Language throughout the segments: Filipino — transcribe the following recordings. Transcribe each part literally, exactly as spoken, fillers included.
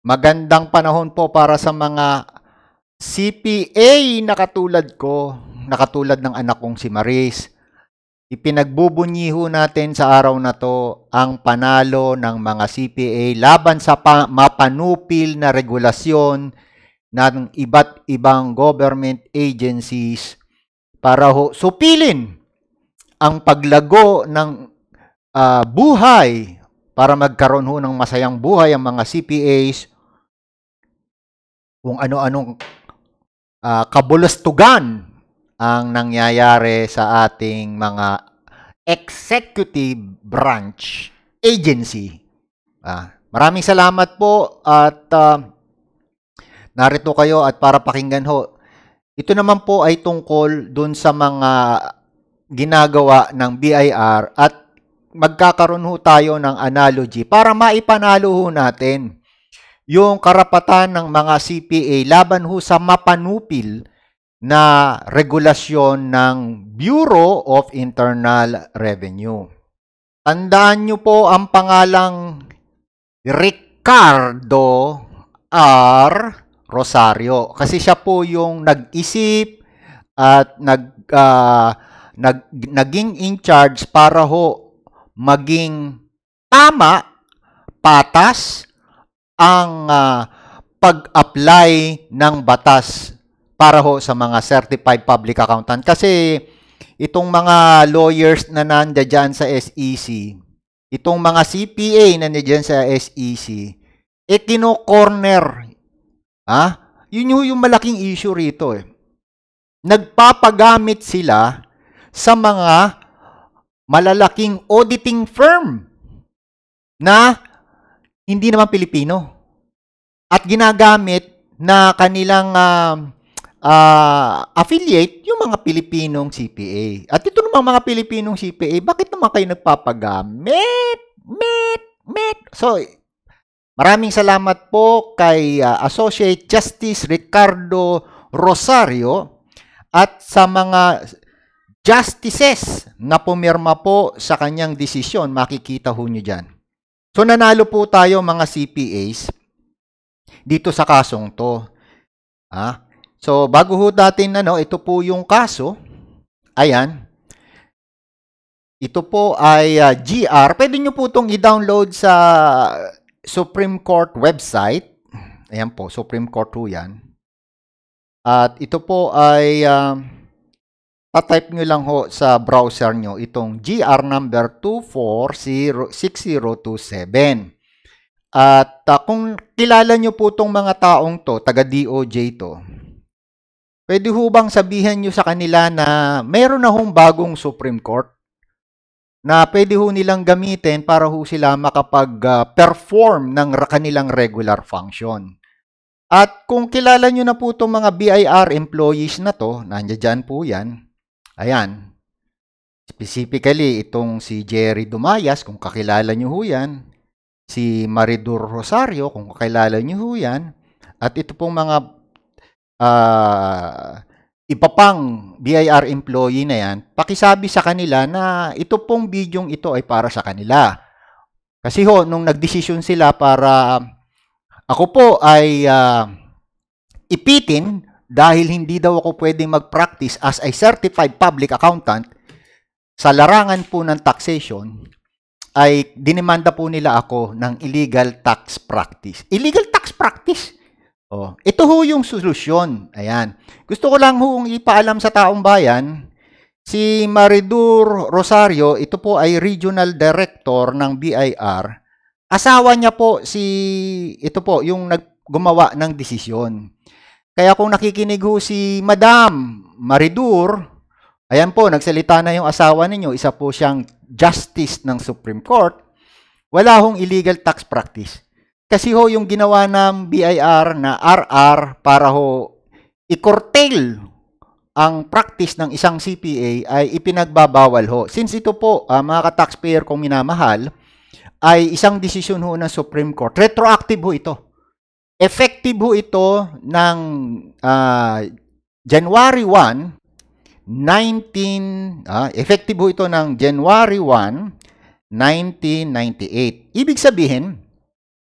Magandang panahon po para sa mga C P A na katulad ko, na katulad ng anak kong si Maris. Ipinagbubunyi ho natin sa araw na to ang panalo ng mga C P A laban sa pa mapanupil na regulasyon ng iba't ibang government agencies para ho supilin ang paglago ng uh, buhay para magkaroon ho ng masayang buhay ang mga C P As, kung ano-anong uh, kabulustugan ang nangyayari sa ating mga executive branch agency. Uh, maraming salamat po at uh, narito kayo at para pakinggan ho. Ito naman po ay tungkol dun sa mga ginagawa ng B I R at magkakaroon ho tayo ng analogy para maipanalo ho natin yung karapatan ng mga C P A laban ho sa mapanupil na regulasyon ng Bureau of Internal Revenue. Tandaan nyo po ang pangalang Ricardo R. Rosario kasi siya po yung nag-isip at nag, uh, nag, naging in charge para ho maging tama, patas, ang uh, pag-apply ng batas para ho sa mga certified public accountant. Kasi itong mga lawyers na nandiyan sa S E C, itong mga C P A na nandiyan sa S E C, eh kino-corner. Ha? Yun yung, yung malaking issue rito eh. Nagpapagamit sila sa mga malalaking auditing firm na hindi naman Pilipino at ginagamit na kanilang uh, uh, affiliate yung mga Pilipinong C P A. At ito namang mga Pilipinong C P A, bakit naman kayo nagpapagamit? Met, met. So, maraming salamat po kay uh, Associate Justice Ricardo Rosario at sa mga justices na pumirma po sa kanyang desisyon. Makikita ho nyo dyan. So, nanalo po tayo mga C P As dito sa kasong to. Ah, so, bago ho natin, ano, ito po yung kaso. Ayan. Ito po ay uh, G R. Pwede nyo po itong i-download sa Supreme Court website. Ayan po, Supreme Court ho yan. At ito po ay uh, pa-type nyo lang ho sa browser nyo itong G R number two four six zero two seven. At uh, kung kilala nyo po itong mga taong to, taga D O J to, pwede ho bang sabihan nyo sa kanila na mayroon na hong bagong Supreme Court na pwede ho nilang gamitin para ho sila makapag-perform uh, ng kanilang regular function. At kung kilala nyo na po itong mga B I R employees na to, nandiyan po yan. Ayan. Specifically, itong si Jerry Dumayas, kung kakilala nyo ho yan. Si Maridur Rosario, kung kakilala nyo ho yan. At ito pong mga uh, iba pang B I R employee na yan, pakisabi sa kanila na ito pong bidyong ito ay para sa kanila. Kasi ho, nung nagdesisyon sila para ako po ay uh, ipitin dahil hindi daw ako pwedeng mag-practice as a certified public accountant sa larangan po ng taxation, ay dinemanda po nila ako ng illegal tax practice. Illegal tax practice? Oh, ito ho yung solusyon. Ayan. Gusto ko lang hong ipaalam sa taong bayan, si Maridur Rosario, ito po ay Regional Director ng B I R. Asawa niya po si, ito po, yung naggumawa ng desisyon. Kaya kung nakikinig ho si Madam Maridur, ayan po, nagsalita na yung asawa ninyo, isa po siyang justice ng Supreme Court, wala hong illegal tax practice. Kasi ho, yung ginawa ng B I R na R R para ho i-curtail ang practice ng isang C P A ay ipinagbabawal ho. Since ito po, uh, mga ka-taxpayer kong minamahal, ay isang desisyon ho ng Supreme Court. Retroactive ho ito. Effective ho ito ng uh, January first, nineteen, uh, effective ho ito ng January first, nineteen ninety-eight. Ibig sabihin,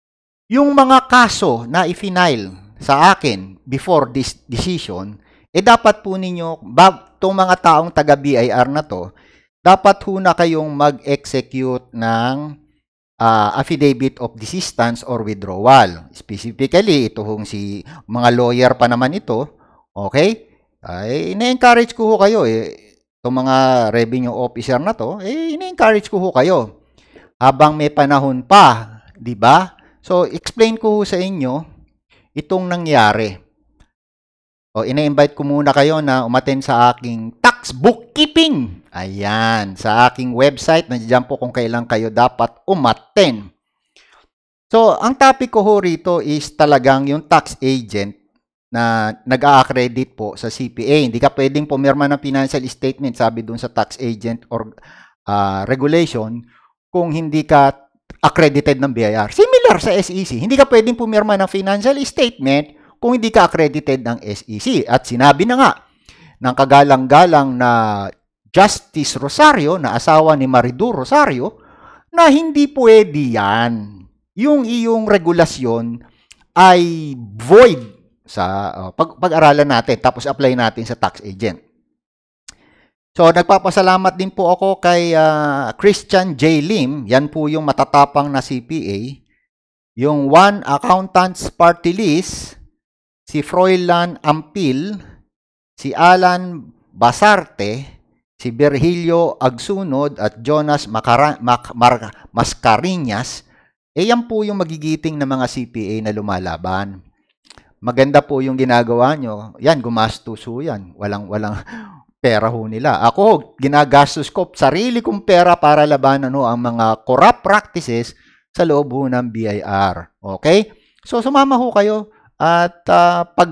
yung mga kaso na i-file sa akin before this decision, eh dapat po ninyo, itong mga taong taga-B I R na to, dapat ho na kayong mag-execute ng uh, affidavit of desistance or withdrawal. Specifically, ito hong si mga lawyer pa naman ito, okay? Ay, ina-encourage ko ho kayo eh. Itong mga revenue officer na to, eh, ina-encourage ko ho kayo. Habang may panahon pa, di ba? So, explain ko ho sa inyo itong nangyari. O, ina-invite ko muna kayo na umattend sa aking tax bookkeeping. Ayan, sa aking website. Nandiyan po kung kailan kayo dapat umattend. So, ang topic ko ho rito is talagang yung tax agent na nag-a-accredit po sa C P A. Hindi ka pwedeng pumirma ng financial statement, sabi dun sa tax agent or uh, regulation, kung hindi ka accredited ng B I R. Similar sa S E C. Hindi ka pwedeng pumirma ng financial statement kung hindi ka accredited ng S E C. At sinabi na nga ng kagalang-galang na Justice Rosario, na asawa ni Maridur Rosario, na hindi pwede yan. Yung iyong regulasyon ay void sa uh, pag pag-aralan natin, tapos apply natin sa tax agent. So, nagpapasalamat din po ako kay uh, Christian J. Lim. Yan po yung matatapang na C P A. Yung One Accountants Party List, si Froilan Ampil, si Alan Basarte, si Virgilio Agsunod, at Jonas Macara Mac Mar Mascarinas. Eh, yan po yung magigiting na mga C P A na lumalaban. Maganda po yung ginagawa nyo. Yan, gumastos ho yan. Walang, walang pera ho nila. Ako, ginagastos ko sarili kong pera para labanan ho ang mga corrupt practices sa loob ho ng B I R. Okay? So, sumama ho kayo at uh, pag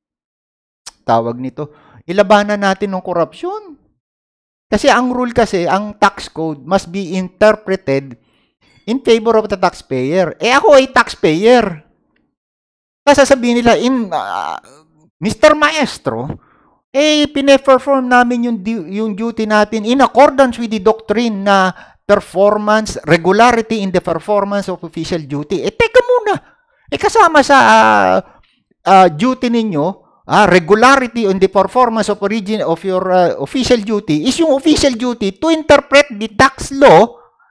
tawag nito, ilabanan natin ng korupsyon. Kasi ang rule kasi, ang tax code must be interpreted in favor of the taxpayer. Eh ako ay taxpayer. Kasi sasabihin nila, in, uh, Mister Maestro, eh, pine-perform namin yung, yung duty natin in accordance with the doctrine na performance, regularity in the performance of official duty. Eh, teka muna. Eh, kasama sa uh, uh, duty ninyo, uh, regularity in the performance of origin of your uh, official duty is yung official duty to interpret the tax law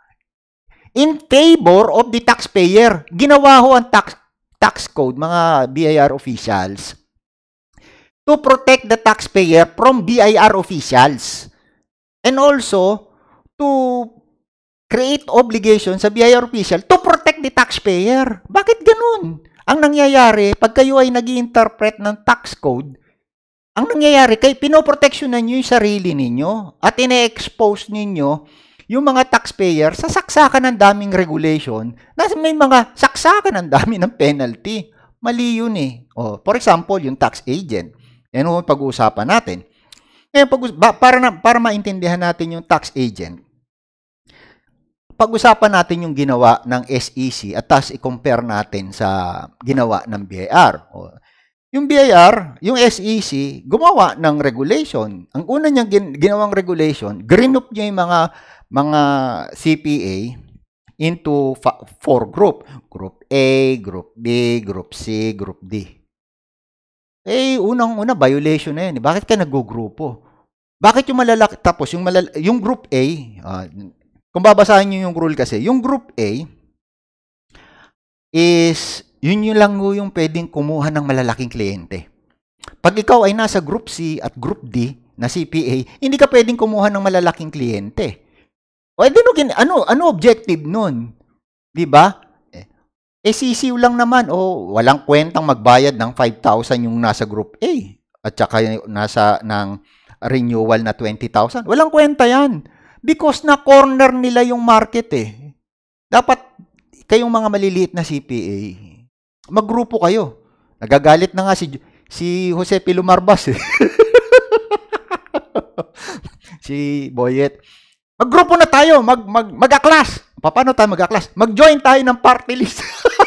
in favor of the taxpayer. Ginawa ho ang tax tax code, mga B I R officials, to protect the taxpayer from B I R officials. And also, to create obligation sa B I R official to protect the taxpayer. Bakit ganun? Ang nangyayari, pag kayo ay nag-i-interpret ng tax code, ang nangyayari, kay pinoproteksyonan nyo yung sarili ninyo at ine-expose ninyo yung mga taxpayer sa saksakan ng daming regulation na may mga saksakan ng dami ng penalty. Mali yun eh. O, for example, yung tax agent. Yan yung pag-uusapan natin. Ngayon, pag para, na, para maintindihan natin yung tax agent, pag-usapan natin yung ginawa ng S E C at tapos i-compare natin sa ginawa ng B I R. O, yung B I R, yung S E C, gumawa ng regulation. Ang una niyang gin ginawang regulation, grinup niya yung mga mga C P A into four group. Group A, Group B, Group C, Group D. Eh, unang-una, violation na yan. Bakit ka nag-grupo? Bakit yung malalaki? Tapos, yung, malala yung Group A, uh, kung babasahin nyo yung rule kasi, yung Group A is, yun yung lang yung pwedeng kumuha ng malalaking kliyente. Pag ikaw ay nasa Group C at Group D na C P A, hindi ka pwedeng kumuha ng malalaking kliyente. O, ano, ano objective nun? Diba? Eh, sisiw lang naman. O, walang kwentang magbayad ng five thousand yung nasa Group A. At saka nasa ng renewal na twenty thousand. Walang kwenta yan. Because na-corner nila yung market eh. Dapat kayong mga maliliit na C P A, maggrupo kayo. Nagagalit na nga si, si Jose Pilumarbas eh. Si Boyet. Maggrupo na tayo, mag, mag, mag-a-class. Paano tayo mag-a-class? Mag-join tayo ng party list.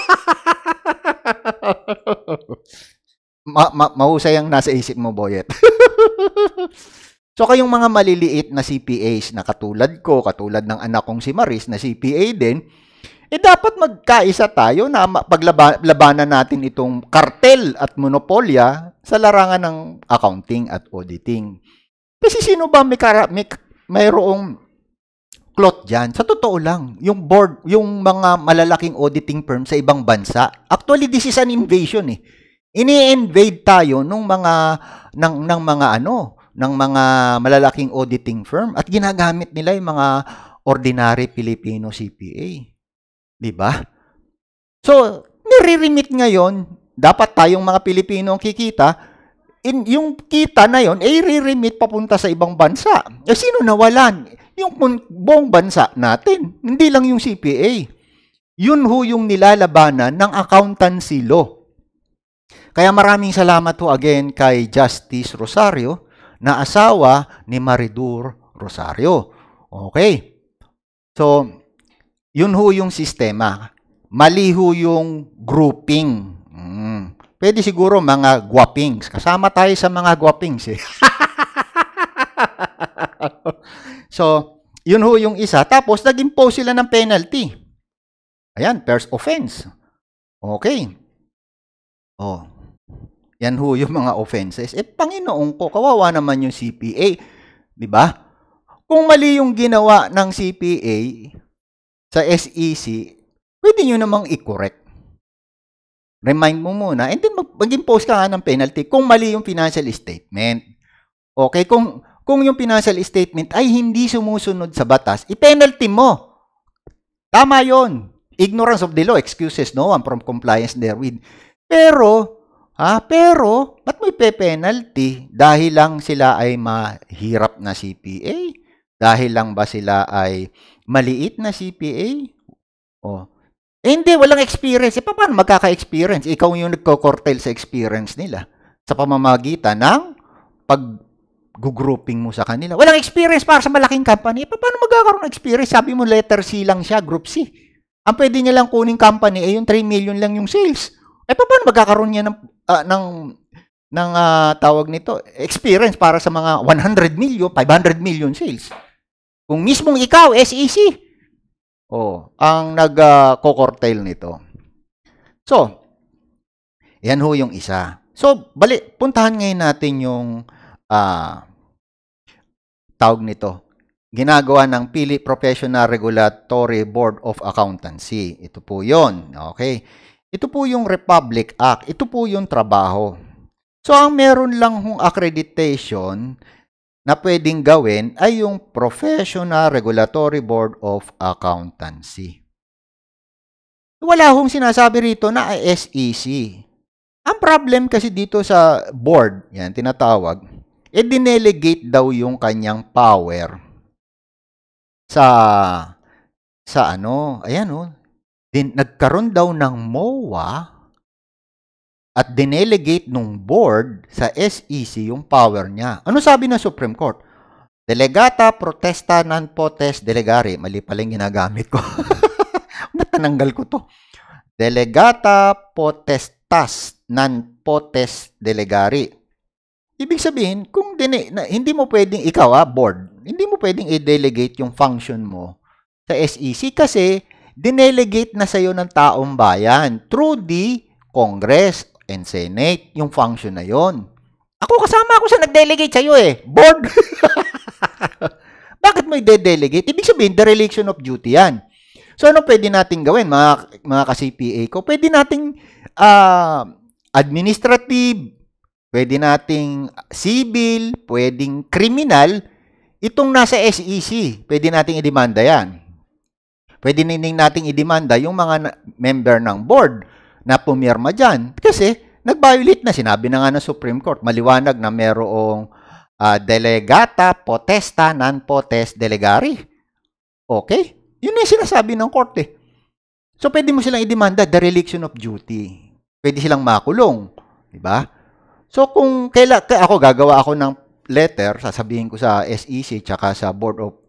ma ma mahusay ang nasa isip mo, Boyet. So, kayong mga maliliit na C P As na katulad ko, katulad ng anak kong si Maris na C P A din, Eh dapat magkaisa tayo na paglabanan natin itong kartel at monopolya sa larangan ng accounting at auditing. Kasi sino ba may, kara, may mayroong cloth dyan? Sa totoo lang, yung board, yung mga malalaking auditing firm sa ibang bansa, actually this is an invasion eh. Ini-invade tayo ng mga ng ng mga ano, ng mga malalaking auditing firm at ginagamit nila yung mga ordinary Filipino C P A. 'Di ba? So, nire-remit ngayon, dapat tayong mga Pilipino ang kikita, in, yung kita na yon ay re-remit papunta sa ibang bansa. Eh, sino nawalan? Yung buong bansa natin, hindi lang yung C P A. Yun ho yung nilalabanan ng accountancy law. Kaya maraming salamat ho again kay Justice Rosario na asawa ni Maridur Rosario. Okay. So, yun ho yung sistema. Mali ho yung grouping. Hmm. Pwede siguro mga guwapings. Kasama tayo sa mga guwapings eh. So, yun ho yung isa. Tapos, nag-impose sila ng penalty. Ayan, first offense. Okay. Oh. Yan ho yung mga offenses. Eh, Panginoon ko, kawawa naman yung C P A. Diba? Kung mali yung ginawa ng C P A sa S E C, pwede nyo namang i-correct. Remind mo muna, and then mag-impose ka nga ng penalty kung mali yung financial statement. Okay, kung, kung yung financial statement ay hindi sumusunod sa batas, i-penalty mo. Tama yon. Ignorance of the law excuses no one from compliance therewith. Pero, ha, pero, ba't may pe-penalty? Dahil lang sila ay mahirap na C P A? Dahil lang ba sila ay maliit na C P A? Oh. Eh, hindi, walang experience. Eh, paano magkaka-experience? Ikaw yung nagko-cortel sa experience nila sa pamamagitan ng pag-grouping mo sa kanila. Walang experience para sa malaking company. Eh, paano magkakaroon ng experience? Sabi mo, letter C lang siya, group C. Ang pwede niya lang kuning company, eh, yung three million lang yung sales. Eh, paano magkakaroon niya ng, uh, ng, ng uh, tawag nito, experience para sa mga one hundred million, five hundred million sales? Kung mismong ikaw, S E C, oh, ang nag-co-cortail uh, nito. So, yan ho yung isa. So, balik, puntahan ngayon natin yung uh, tawag nito. Ginagawa ng Philippine Professional Regulatory Board of Accountancy. Ito po yun. Okay. Ito po yung Republic Act. Ito po yung trabaho. So, ang meron lang hong accreditation na pwedeng gawin ay yung Professional Regulatory Board of Accountancy. Wala hong sinasabi rito na S E C. Ang problem kasi dito sa board, yan, tinatawag, eh, dinelegate daw yung kanyang power sa, sa ano, ayan o, din, nagkaroon daw ng M O A at dinelegate nung board sa S E C yung power niya. Ano sabi ng Supreme Court? Delegata protesta non potest delegare. Mali pala yung ginagamit ko. Natananggal ko to. Delegata potestas non potest delegare. Ibig sabihin, kung dine, na, hindi mo pwedeng, ikaw ha, board, hindi mo pwedeng i-delegate yung function mo sa S E C kasi dinelegate na sa'yo ng taong bayan through the Congress and Senate, yung function na yon. Ako kasama ako sa nag-delegate sa'yo eh. Board. Bakit mo i-delegate? Ibig sabihin, dereliction of duty yan. So, ano pwede natin gawin, mga, mga ka-C P A ko? Pwede nating uh, administrative, pwede nating civil, pwedeng criminal. Itong nasa S E C, pwede nating idemanda yan. Pwede nating idemanda yung mga member ng board na pumirma dyan. Kasi, nag-violate na. Sinabi na nga ng Supreme Court, maliwanag na merong uh, delegata, potesta, non-potest, delegari. Okay? Yun yung sinasabi ng court eh. So, pwede mo silang idemanda, dereliction of duty. Pwede silang makulong. Diba? So, kung kaila, ako gagawa ako ng letter, sasabihin ko sa S E C tsaka sa Board of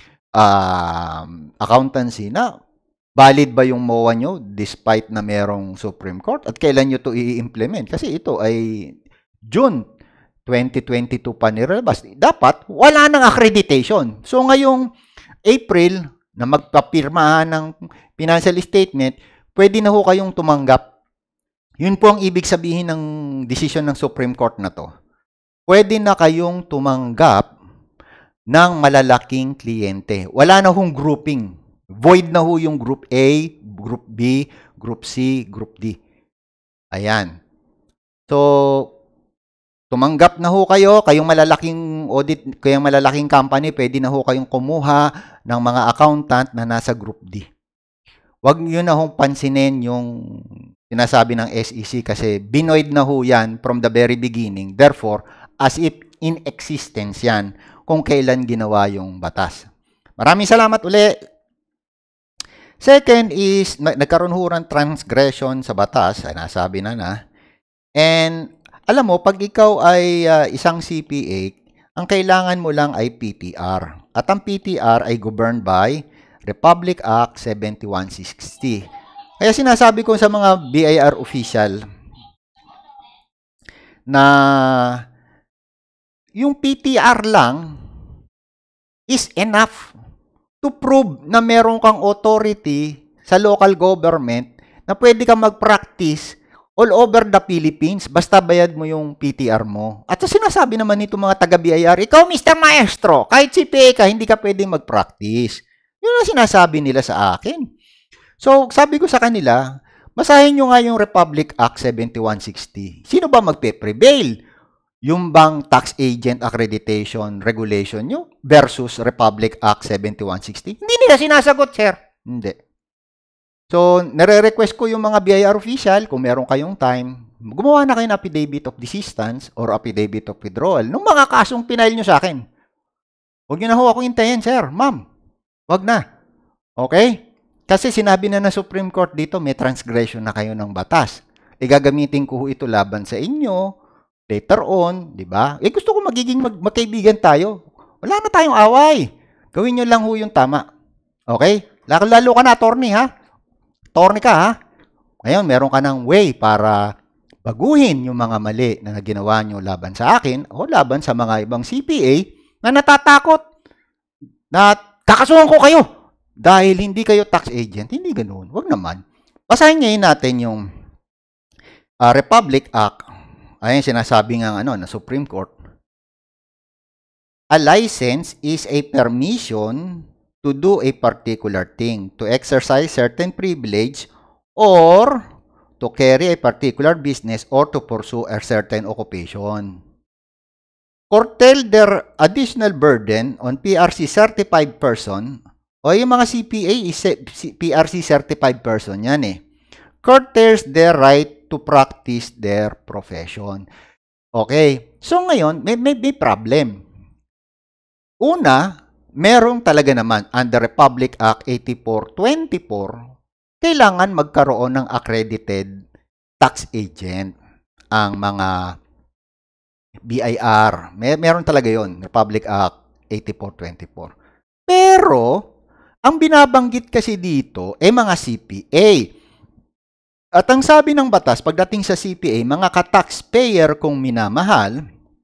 uh, Accountancy na valid ba yung M O A nyo despite na merong Supreme Court at kailan nyo to i-implement? Kasi ito ay June twenty twenty-two pa nirelabas. Dapat wala nang accreditation. So ngayong April na magpapirmahan ng financial statement, pwede na ho kayong tumanggap. Yun po ang ibig sabihin ng desisyon ng Supreme Court na to. Pwede na kayong tumanggap ng malalaking kliyente. Wala na hong grouping. Void na ho yung Group A, Group B, Group C, Group D. Ayan. So, tumanggap na ho kayo, kayong malalaking audit, kayong malalaking company, pwede na ho kayong kumuha ng mga accountant na nasa Group D. Huwag nyo na hong pansinin yung sinasabi ng S E C kasi binoid na ho yan from the very beginning. Therefore, as if in existence yan kung kailan ginawa yung batas. Maraming salamat uli. Second is, nagkaroon ho ng transgression sa batas, ay nasabi na na. And, alam mo, pag ikaw ay uh, isang C P A, ang kailangan mo lang ay P T R. At ang P T R ay governed by Republic Act seventy-one sixty. Kaya sinasabi ko sa mga B I R official na yung P T R lang is enough to prove na meron kang authority sa local government na pwede kang mag-practice all over the Philippines, basta bayad mo yung P T R mo. At sa sinasabi naman nito mga taga-B I R, ikaw, Mister Maestro, kahit C P A ka, hindi ka pwedeng mag-practice. Yun ang sinasabi nila sa akin. So, sabi ko sa kanila, basahin nyo nga yung Republic Act seventy-one sixty. Sino ba magpe-prevail? Yung bang tax agent accreditation regulation nyo versus Republic Act seventy-one sixty? Hindi nila sinasagot, sir. Hindi. So, nare-request ko yung mga B I R official, kung meron kayong time, gumawa na kayo ng affidavit of desistance or affidavit of withdrawal nung mga kasong pinail nyo sa akin. Huwag nyo na ho ako hintayin, sir. Ma'am, huwag na. Okay? Kasi sinabi na ng Supreme Court dito, may transgression na kayo ng batas. E gagamitin ko ho ito laban sa inyo later on, di ba? Eh gusto ko magiging mag magkaibigan tayo. Wala na tayong away. Gawin nyo lang ho yung tama. Okay? Lalo, lalo ka na, attorney, ha? Attorney ka, ha? Ngayon, meron ka ng way para baguhin yung mga mali na ginawa nyo laban sa akin o laban sa mga ibang C P A na natatakot na kakasuhan ko kayo dahil hindi kayo tax agent. Hindi ganoon. Huwag naman. Basahin ngayon natin yung uh, Republic Act. Ayan sinasabi nga ano, na Supreme Court. A license is a permission to do a particular thing, to exercise certain privilege, or to carry a particular business, or to pursue a certain occupation. Curtail their additional burden on P R C certified person, o yung mga C P A is P R C certified person, yan eh. Curtails their right to practice their profession. Okay. So ngayon, may, may, may problem. Una, merong talaga naman under Republic Act eighty-four twenty-four, kailangan magkaroon ng accredited tax agent ang mga B I R. May, meron talaga yon, Republic Act eighty-four twenty-four. Pero, ang binabanggit kasi dito ay mga C P A. At ang sabi ng batas, pagdating sa C P A, mga ka-taxpayer kung minamahal,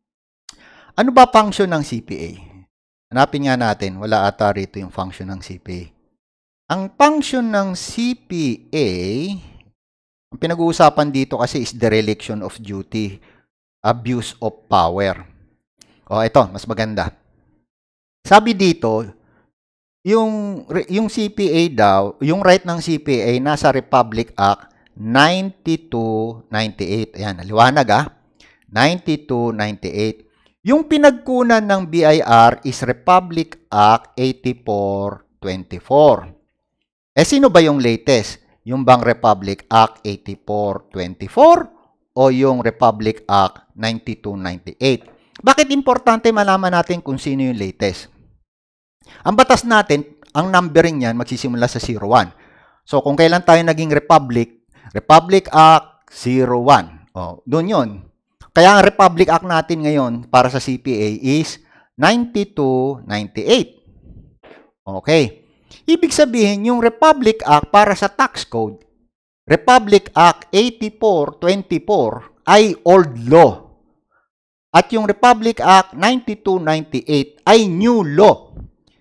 ano ba function ng C P A? Hanapin nga natin, wala ata rito yung function ng C P A. Ang function ng C P A, ang pinag-uusapan dito kasi is dereliction of duty, abuse of power. O, ito, mas maganda. Sabi dito, yung, yung C P A daw, yung right ng C P A nasa Republic Act ninety-two ninety-eight. Ayan, naliwanag ah. ninety-two ninety-eight. Yung pinagkunan ng B I R is Republic Act eighty-four twenty-four. Eh, sino ba yung latest? Yung bang Republic Act eighty-four twenty-four o yung Republic Act ninety-two ninety-eight? Bakit importante malaman natin kung sino yung latest? Ang batas natin, ang numbering niyan magsisimula sa zero one. So, kung kailan tayo naging Republic, Republic Act zero one. O, doon yun. Kaya ang Republic Act natin ngayon para sa C P A is ninety-two ninety-eight. Okay. Ibig sabihin, yung Republic Act para sa tax code, Republic Act eighty-four twenty-four ay old law. At yung Republic Act ninety-two ninety-eight ay new law.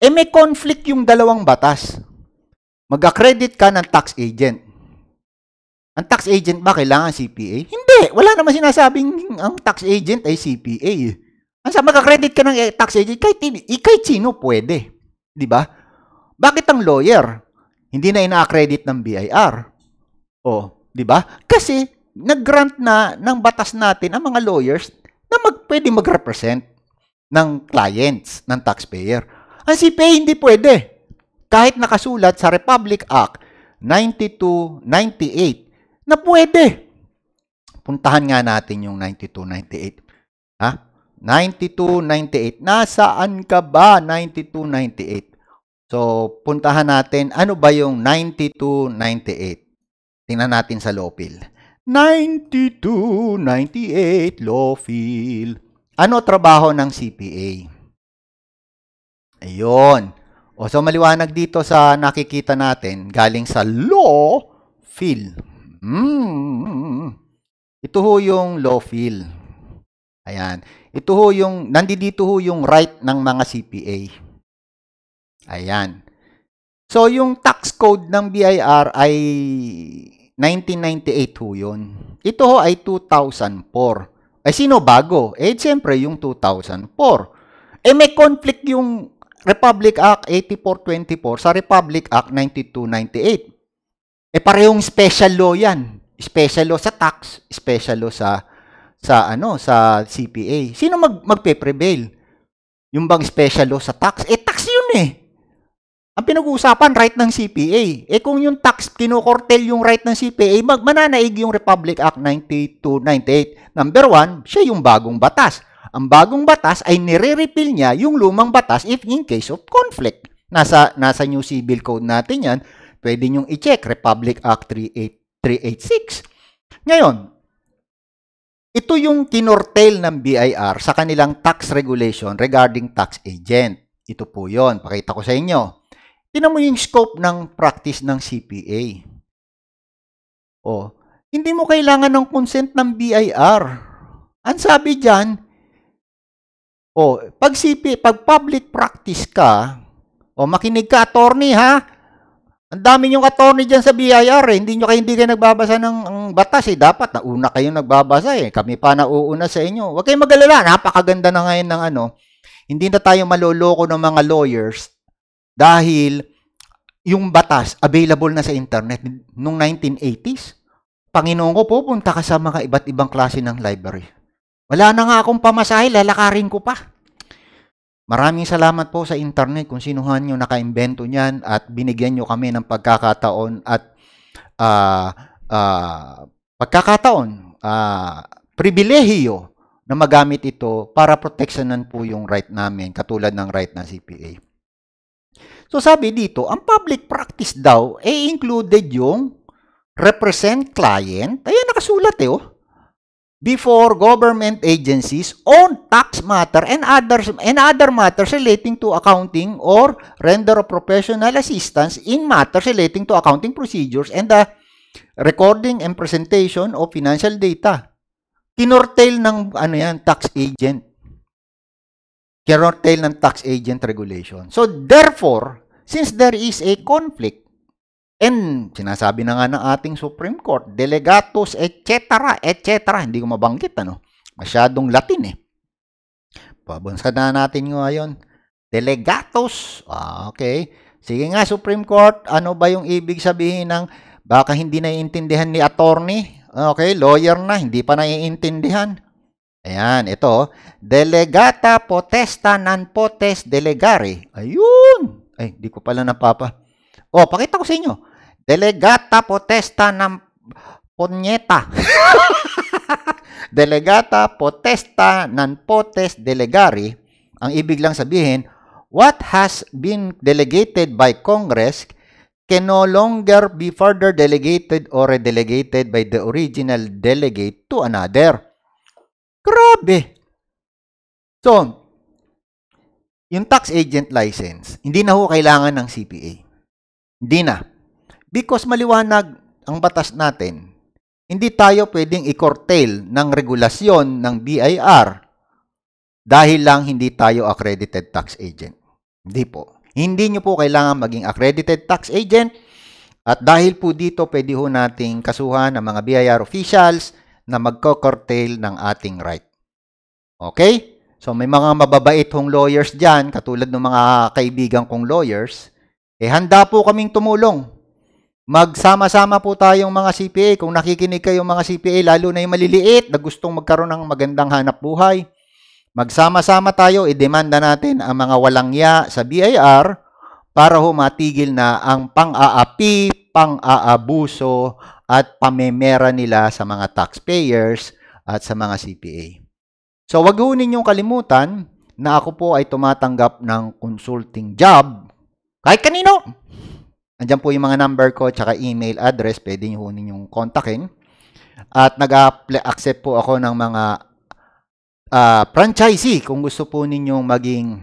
Eh may conflict yung dalawang batas. Mag-accredit ka ng tax agent. Ang tax agent ba kailangan C P A? Hindi. Wala naman sinasabing ang tax agent ay C P A. Ang sa mag-accredit ka ng tax agent, kahit, kahit sino pwede. Di ba? Bakit ang lawyer hindi na ina-accredit ng B I R? O, di ba? Kasi nag-grant na ng batas natin ang mga lawyers na mag, pwede mag-represent ng clients, ng taxpayer. Ang C P A hindi pwede. Kahit nakasulat sa Republic Act ninety-two ninety-eight na pwede. Puntahan nga natin yung ninety-two ninety-eight. Ha? ninety-two ninety-eight. Nasaan ka ba ninety-two ninety-eight? So, puntahan natin, ano ba yung ninety-two ninety-eight? Tingnan natin sa Lawfil. ninety-two ninety-eight Lawfil. Ano trabaho ng C P A? Ayun. O, so maliwanag dito sa nakikita natin, galing sa Lawfil. Hmm. Ito ho yung Lawfil. Ayan. Ito ho yung, nandito ho yung right ng mga C P A. Ayan. So, yung tax code ng B I R ay nineteen ninety-eight ho yun. Ito ho ay two thousand four. Ay, sino bago? Eh, siyempre, yung two thousand four. Eh, may conflict yung Republic Act eighty-four twenty-four sa Republic Act ninety-two ninety-eight. Eh, parehong special law yan. Special law sa tax, special law sa, sa, ano, sa C P A. Sino mag, magpe-prevail? Yung bang special law sa tax? Eh, tax yun eh. Ang pinag-uusapan, right ng C P A. Eh kung yung tax, kinukortel yung right ng C P A, mag mananaig yung Republic Act ninety-two ninety-eight. Number one, siya yung bagong batas. Ang bagong batas ay nire-repeal niya yung lumang batas if in case of conflict. Nasa, nasa New Civil Code natin yan. Pwede nyong i-check, Republic Act three eighty-six. Ngayon, ito yung kinortel ng B I R sa kanilang tax regulation regarding tax agent. Ito po yon. Pakita ko sa inyo. Tingnan mo yung scope ng practice ng C P A. O, hindi mo kailangan ng consent ng B I R. Ang sabi dyan, o, pag C P A, pag public practice ka, o makinig ka, attorney ha, ang dami yung attorney dyan sa B I R eh. Hindi nyo kayo, hindi kayo nagbabasa ng ang batas eh. Dapat, nauna kayo nagbabasa eh. Kami pa nauuna sa inyo. Huwag kayong mag-alala. Napakaganda na ngayon ng ano. Hindi na tayo maloloko ng mga lawyers dahil yung batas available na sa internet nung nineteen eighties. Panginoon ko, pupunta ka sa mga iba't ibang klase ng library. Wala na nga akong pamasahe, lalakarin ko pa. Maraming salamat po sa internet kung sinuhan nyo nakaimbento niyan at binigyan nyo kami ng pagkakataon at uh, uh, pagkakataon, uh, pribilehiyo na magamit ito para proteksyonan po yung right namin, katulad ng right ng C P A. So sabi dito, ang public practice daw ay eh, included yung represent client, ayan nakasulat eh oh, before government agencies on tax matter and others and other matters relating to accounting or render of professional assistance in matters relating to accounting procedures and the recording and presentation of financial data. Kinortail ng ano yan, tax agent. Kinortail ng tax agent regulation. So therefore, since there is a conflict, and sinasabi na nga ng ating Supreme Court, delegatos, et cetera, et cetera. Hindi ko mabanggit, ano? Masyadong Latin, eh. Pabunsan na natin ngayon. Delegatos. Ah, okay. Sige nga, Supreme Court, ano ba yung ibig sabihin ng baka hindi naiintindihan ni attorney? Okay, lawyer na, hindi pa naiintindihan. Ayan, ito. Delegata potesta non potest delegare. Ayun. Ay, di ko pala napapa. Oh, pakita ko sa inyo. Delegata potesta ng ponyeta. Delegata potesta non potest delegare. Ang ibig lang sabihin, what has been delegated by Congress can no longer be further delegated or redelegated by the original delegate to another. Grabe. So, yung tax agent license, hindi na ho kailangan ng C P A. Hindi na. Because maliwanag ang batas natin, hindi tayo pwedeng i-curtail ng regulasyon ng B I R dahil lang hindi tayo accredited tax agent. Hindi po. Hindi nyo po kailangan maging accredited tax agent. At dahil po dito, pwede ho nating kasuhan ng mga B I R officials na magko-curtail ng ating right. Okay? So may mga mababait hong lawyers dyan, katulad ng mga kaibigan kong lawyers, eh handa po kaming tumulong. Magsama-sama po tayong mga C P A. Kung nakikinig kayo mga C P A, lalo na yung maliliit na gustong magkaroon ng magandang hanap buhay, magsama-sama tayo, i-demanda natin ang mga walang ya sa B I R para ho matigil na ang pang-aapi, pang-aabuso at pamemera nila sa mga taxpayers at sa mga C P A. So, wag ho ninyong kalimutan na ako po ay tumatanggap ng consulting job kahit kanino. Andiyan po yung mga number ko tsaka email address, pwede nyo ho ninyong kontakin. At nag-accept po ako ng mga uh, franchisee kung gusto po ninyong maging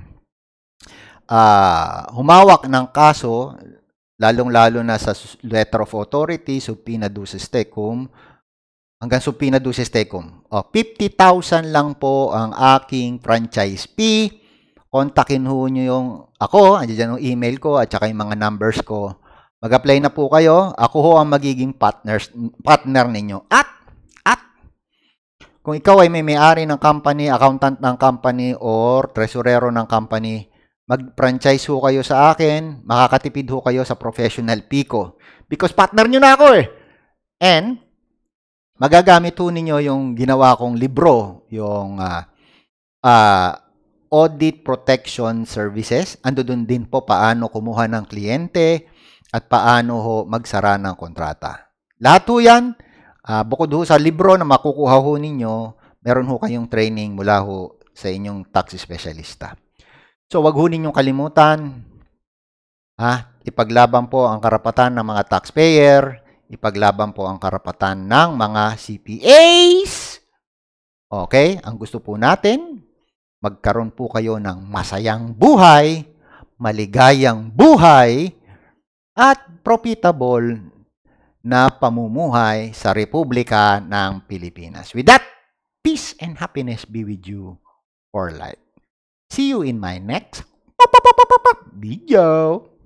uh, humawak ng kaso, lalong-lalo na sa letter of authority, subpoena Duces Tecum, hanggang subpoena Duces Tecum. O, fifty thousand lang po ang aking franchise fee. Kontakin ho nyo yung ako, andyan yung email ko at saka yung mga numbers ko. Mag-apply na po kayo. Ako ho ang magiging partners, partner ninyo. At, at, kung ikaw ay may may-ari ng company, accountant ng company, or tresurero ng company, mag-franchise ho kayo sa akin, makakatipid ho kayo sa professional fee ko. Because partner nyo na ako eh. And, magagamit ho ninyo yung ginawa kong libro, yung uh, uh, Audit Protection Services. Ando dun din po paano kumuha ng kliyente at paano ho magsara ng kontrata. Lahat ho yan, uh, bukod ho sa libro na makukuha ho ninyo, meron ho kayong training mula ho sa inyong tax specialista. So, wag ho ninyong kalimutan, ha, ipaglaban po ang karapatan ng mga taxpayer, ipaglaban po ang karapatan ng mga C P As. Okay? Ang gusto po natin, magkaroon po kayo ng masayang buhay, maligayang buhay, at profitable na pamumuhay sa Republika ng Pilipinas. With that, peace and happiness be with you for life. See you in my next video.